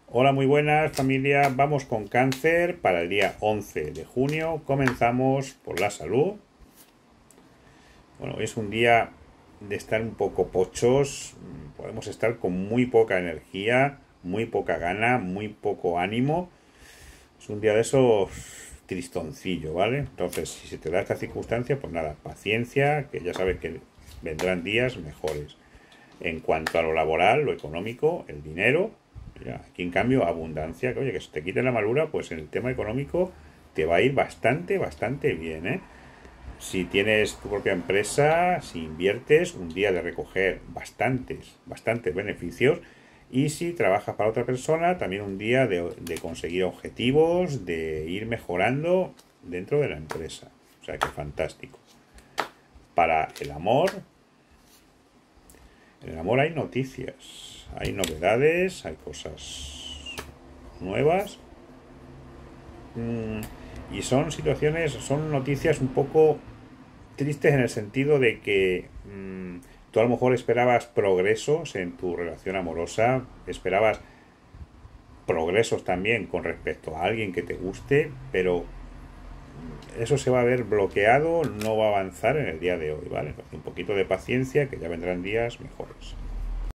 Hola, muy buenas familia. Vamos con cáncer para el día 11 de junio. Comenzamos por la salud. Bueno, hoy es un día de estar un poco pochos. Podemos estar con muy poca energía, muy poca gana, muy poco ánimo. Es un día de esos tristoncillo, ¿vale? Entonces, si se te da esta circunstancia, pues nada, paciencia, que ya sabes que vendrán días mejores. En cuanto a lo laboral, lo económico, el dinero, mira, aquí en cambio abundancia, que oye, que se te quite la malura, pues en el tema económico te va a ir bastante bien, ¿eh? Si tienes tu propia empresa, si inviertes, un día de recoger bastantes beneficios. Y si trabajas para otra persona, también un día de conseguir objetivos, de ir mejorando dentro de la empresa. O sea que fantástico. Para el amor, en el amor hay noticias, hay novedades, hay cosas nuevas. Y son situaciones, son noticias un poco tristes en el sentido de que tú a lo mejor esperabas progresos en tu relación amorosa, esperabas progresos también con respecto a alguien que te guste, pero eso se va a ver bloqueado, no va a avanzar en el día de hoy, ¿vale? Entonces, un poquito de paciencia, que ya vendrán días mejores.